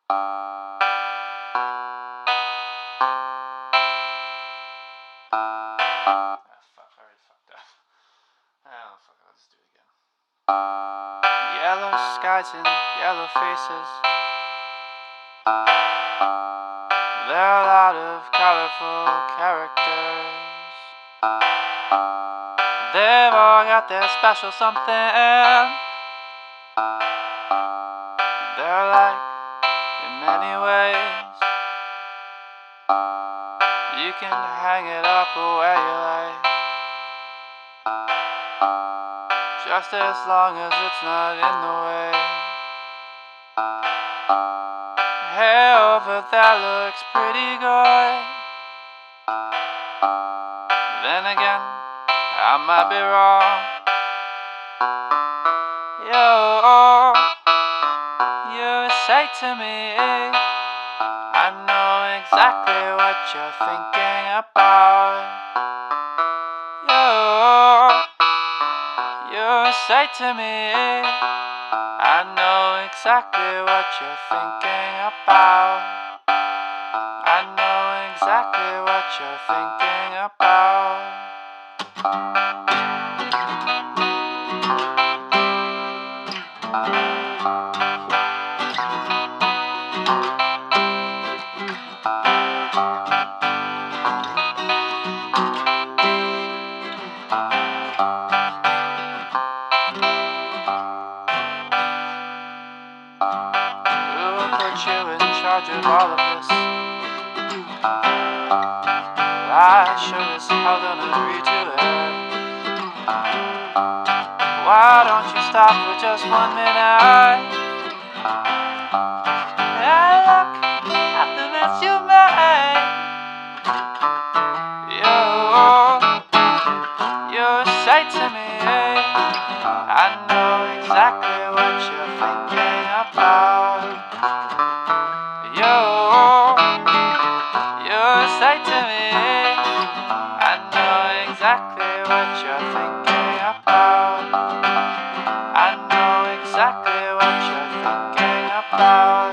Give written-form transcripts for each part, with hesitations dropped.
Yellow skies and yellow faces. There are a lot of colorful characters. They've all got their special something. They're like in many ways. You can hang it up where you like, just as long as it's not in the way. Hey, over there looks pretty good. Then again, I might be wrong. You say to me, I know exactly what you're thinking about. You say to me, I know exactly what you're thinking about. I know exactly what you're thinking about. You in charge of all of this. I sure as hell don't agree to it. Why don't you stop for just 1 minute? And look at the mess you made. You say to me, I know exactly what you're thinking about. You say to me, I know exactly what you're thinking about. I know exactly what you're thinking about.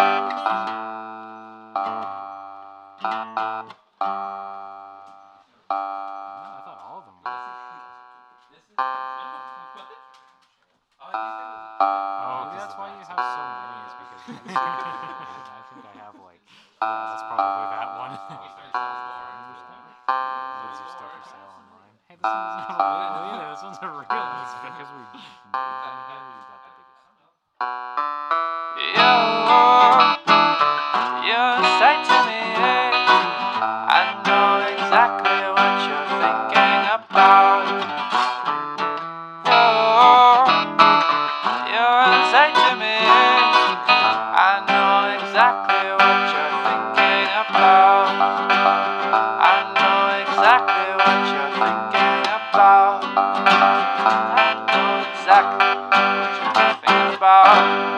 I thought all of them were. Oh, that's why you have so many, is because I think I have like, that's probably that one. Lose your stuff for sale online. Hey, this one doesn't have a label either. This one's a real. It's because we made them here. You got the biggest. You say to me, I know exactly what you're thinking about. You say to me, I know exactly what you're thinking about. I know exactly what you're thinking about. I know exactly what you're thinking about.